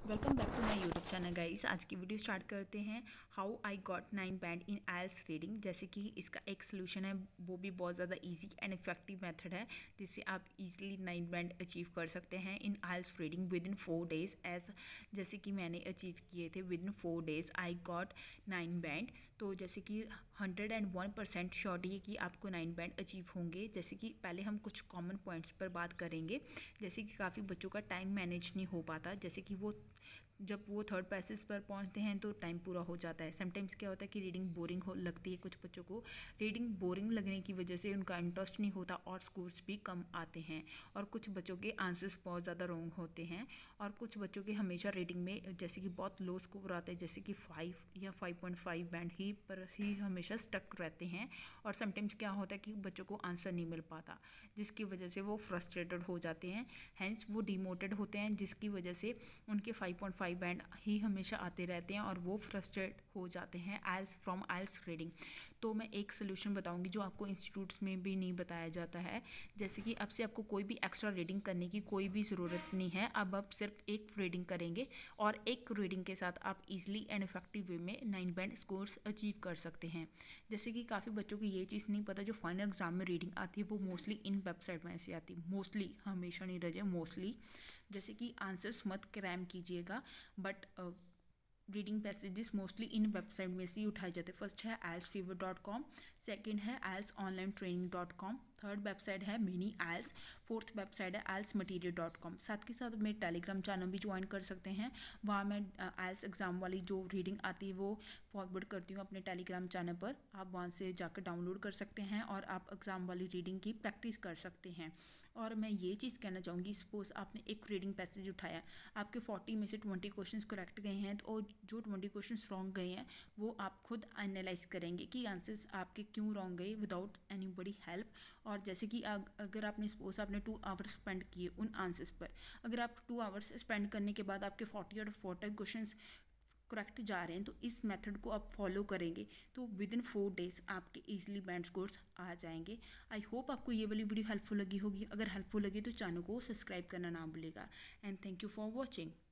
Welcome back to my YouTube channel guys. आज की video start करते हैं। How I got 9 band in IELTS reading. जैसे कि इसका एक सोल्यूशन है, वो भी बहुत ज़्यादा इजी एंड इफेक्टिव मेथड है जिससे आप इजीली 9 बैंड अचीव कर सकते हैं in IELTS reading within 4 days. जैसे कि मैंने अचीव किए थे within 4 days I got 9 band. तो जैसे कि 101% श्योरिटी है कि आपको 9 बैंड अचीव होंगे। जैसे कि पहले हम कुछ कॉमन पॉइंट्स पर बात करेंगे। जैसे कि काफ़ी बच्चों का टाइम मैनेज नहीं हो पाता, जैसे कि जब वो थर्ड पैसेज पर पहुंचते हैं तो टाइम पूरा हो जाता है। समटाइम्स क्या होता है कि रीडिंग बोरिंग हो लगती है। कुछ बच्चों को रीडिंग बोरिंग लगने की वजह से उनका इंटरेस्ट नहीं होता और स्कोर्स भी कम आते हैं। और कुछ बच्चों के आंसर्स बहुत ज़्यादा रॉन्ग होते हैं। और कुछ बच्चों के हमेशा रीडिंग में जैसे कि बहुत लो स्कोर आते हैं, जैसे कि 5 या 5.5 बैंड ही हमेशा स्टक रहते हैं। और समटाइम्स क्या होता है कि बच्चों को आंसर नहीं मिल पाता, जिसकी वजह से वो फ्रस्ट्रेटेड हो जाते हैं। हैंस वो डिमोटेड होते हैं, जिसकी वजह से उनके 5.5 बैंड ही हमेशा आते रहते हैं और वो फ्रस्ट्रेट हो जाते हैं फ्रॉम आइल्स रीडिंग। तो मैं एक सोल्यूशन बताऊंगी जो आपको इंस्टीट्यूट्स में भी नहीं बताया जाता है। जैसे कि अब से आपको कोई भी एक्स्ट्रा रीडिंग करने की कोई भी ज़रूरत नहीं है। अब आप सिर्फ एक रीडिंग करेंगे और एक रीडिंग के साथ आप इजीली एंड इफेक्टिव वे में 9 बैंड स्कोर्स अचीव कर सकते हैं। जैसे कि काफ़ी बच्चों को ये चीज़ नहीं पता, जो फाइनल एग्जाम में रीडिंग आती है वो मोस्टली इन वेबसाइट में से आती है। मोस्टली, हमेशा नहीं रह जाए, मोस्टली। जैसे कि आंसर्स मत क्रैम कीजिएगा, बट रीडिंग पैसेजेस मोस्टली इन वेबसाइट में से ही उठाए जाते हैं। फर्स्ट है ieltsfever.com, सेकंड है ieltsonlinetraining.com, थर्ड वेबसाइट है मिनी आइल्स, फोर्थ वेबसाइट है ieltsmaterial.com। साथ के साथ मैं टेलीग्राम चैनल भी ज्वाइन कर सकते हैं। वहाँ मैं आइल्स एग्ज़ाम वाली जो रीडिंग आती है वो फॉरवर्ड करती हूँ अपने टेलीग्राम चैनल पर। आप वहाँ से जाकर डाउनलोड कर सकते हैं और आप एग्ज़ाम वाली रीडिंग की प्रैक्टिस कर सकते हैं। और मैं ये चीज़ कहना चाहूँगी, सपोज आपने एक रीडिंग पैसेज उठाया, आपके 40 में से 20 क्वेश्चंस करेक्ट गए हैं, तो जो 20 क्वेश्चंस रॉन्ग गए हैं वो आप खुद एनालाइज करेंगे कि आंसर्स आपके क्यों रॉन्ग गए विदाउट एनीबडी हेल्प। और जैसे कि अगर आपने सपोज आपने 2 आवर्स स्पेंड किए उन आंसर्स पर, अगर आप 2 आवर्स स्पेंड करने के बाद आपके 40 और 40 क्वेश्चंस करेक्ट जा रहे हैं, तो इस मेथड को आप फॉलो करेंगे तो विद इन 4 डेज़ आपके इजीली बैंड स्कोर्स आ जाएंगे। आई होप आपको ये वाली वीडियो हेल्पफुल लगी होगी। अगर हेल्पफुल लगी तो चैनल को सब्सक्राइब करना ना भूलेगा। And thank you for watching.